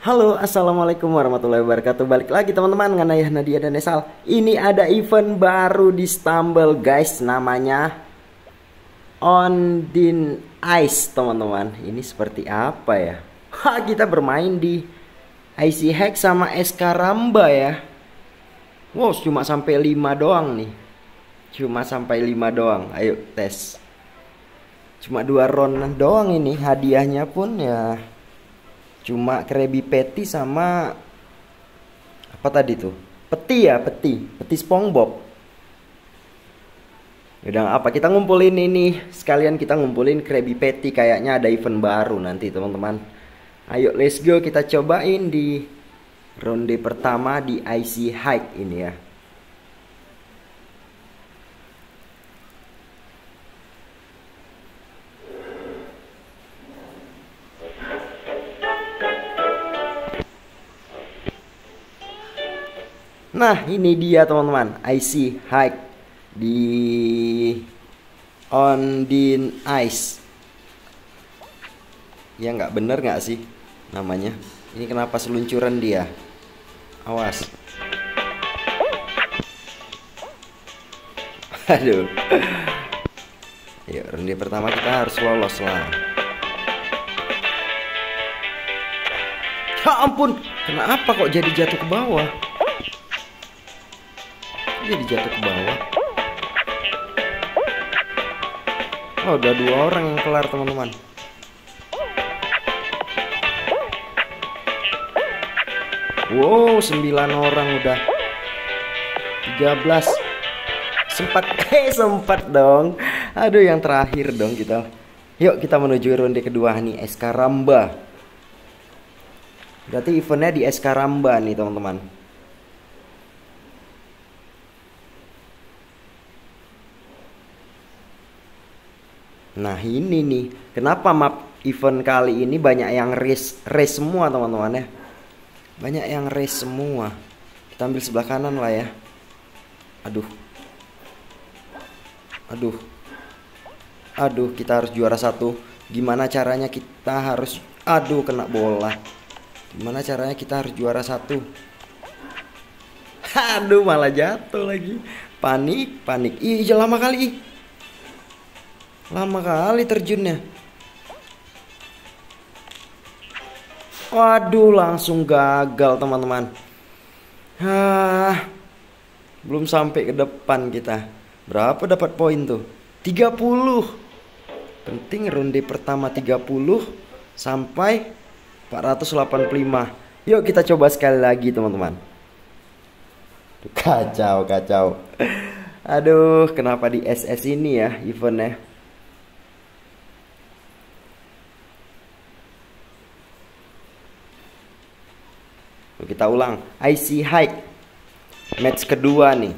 Halo, assalamualaikum warahmatullahi wabarakatuh. Balik lagi teman-teman dengan Ayah Nadia dan Esal. Ini ada event baru di Stumble guys, namanya Ondine Ice teman-teman. Ini seperti apa ya? Kita bermain di Icy Hack sama SK Ramba ya. Wow, cuma sampai 5 doang nih. Cuma sampai 5 doang. Ayo tes. Cuma 2 round doang ini. Hadiahnya pun ya cuma Krabby Patty sama apa tadi tuh? Peti ya, peti SpongeBob. Udah apa, kita ngumpulin ini sekalian, kita ngumpulin Krabby Patty. Kayaknya ada event baru nanti teman-teman. Ayo let's go, kita cobain di ronde pertama di Icy Hike ini ya. Nah ini dia teman-teman, Icy Hike di Ondine Ice. Ya nggak bener nggak sih namanya? Ini kenapa seluncuran dia? Awas. Aduh. Yuk ronde pertama kita harus lolos lah. Ya ampun, kenapa kok jadi jatuh ke bawah? Jadi jatuh ke bawah. Oh, udah 2 orang yang kelar teman-teman. Wow, 9 orang udah. 13. Sempat sempat dong. Aduh, yang terakhir dong kita. Yuk kita menuju ronde kedua nih, SK Ramba. Berarti eventnya di SK Ramba nih teman-teman. Nah ini nih, kenapa map event kali ini banyak yang race semua teman-teman ya. Banyak yang race semua. Kita ambil sebelah kanan lah ya. Aduh. Aduh. Aduh, kita harus juara 1. Gimana caranya kita harus, aduh kena bola. Gimana caranya kita harus juara 1? Aduh, malah jatuh lagi. Panik. Ih, lama kali. Lama kali terjunnya. Waduh, langsung gagal teman-teman. Belum sampai ke depan kita. Berapa dapat poin tuh? 30. Penting ronde pertama 30 sampai 485. Yuk kita coba sekali lagi teman-teman. Kacau. Aduh, kenapa di SS ini ya eventnya? Kita ulang, Icy Hike match kedua nih.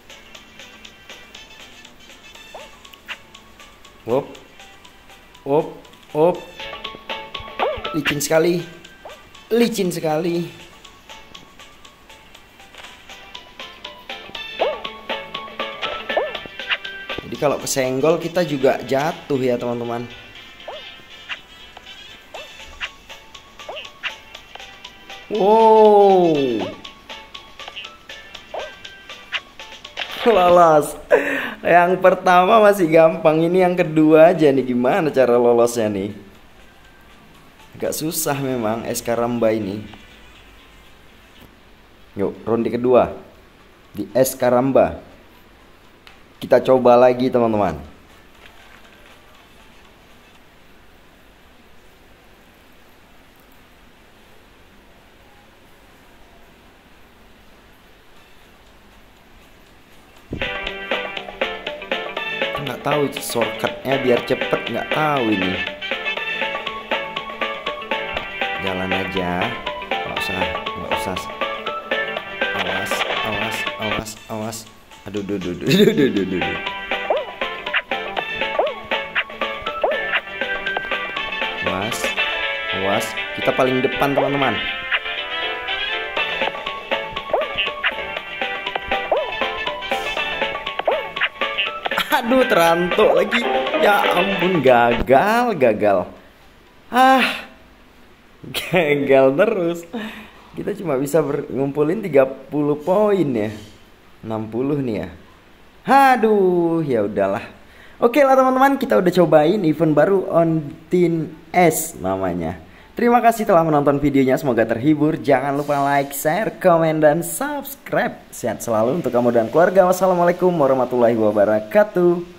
Op. Licin sekali. Jadi kalau kesenggol kita juga jatuh ya teman-teman. Wow, lolos. Yang pertama masih gampang, ini yang kedua aja nih. Gimana cara lolosnya nih? Agak susah memang SK Ramba ini. Yuk ronde kedua di SK Ramba. Kita coba lagi teman-teman. Nggak tahu shortcutnya biar cepet, nggak tahu ini. Jalan aja, nggak usah. Awas. Aduh. Awas. Kita paling depan teman-teman. Aduh, terantuk lagi. Ya ampun, gagal. Enggal terus. Kita cuma bisa ngumpulin 30 poin ya. 60 nih ya. Aduh, ya udahlah. Oke lah teman-teman, kita udah cobain event baru On Teen S namanya. Terima kasih telah menonton videonya, semoga terhibur. Jangan lupa like, share, komen, dan subscribe. Sehat selalu untuk kamu dan keluarga. Wassalamualaikum warahmatullahi wabarakatuh.